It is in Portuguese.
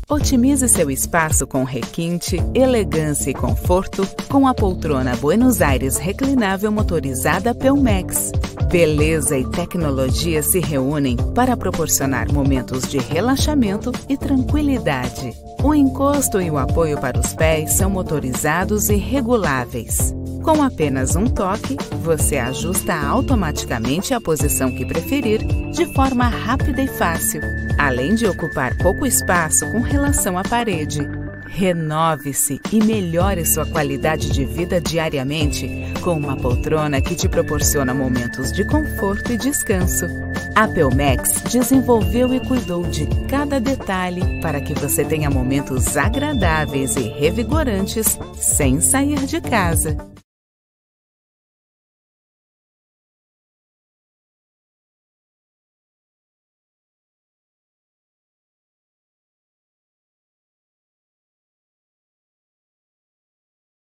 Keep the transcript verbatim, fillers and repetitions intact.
Otimize seu espaço com requinte, elegância e conforto com a poltrona Buenos Aires reclinável motorizada Pelmex. Beleza e tecnologia se reúnem para proporcionar momentos de relaxamento e tranquilidade. O encosto e o apoio para os pés são motorizados e reguláveis. Com apenas um toque, você ajusta automaticamente a posição que preferir de forma rápida e fácil, além de ocupar pouco espaço com relação à parede. Renove-se e melhore sua qualidade de vida diariamente com uma poltrona que te proporciona momentos de conforto e descanso. A Pelmex desenvolveu e cuidou de cada detalhe para que você tenha momentos agradáveis e revigorantes sem sair de casa.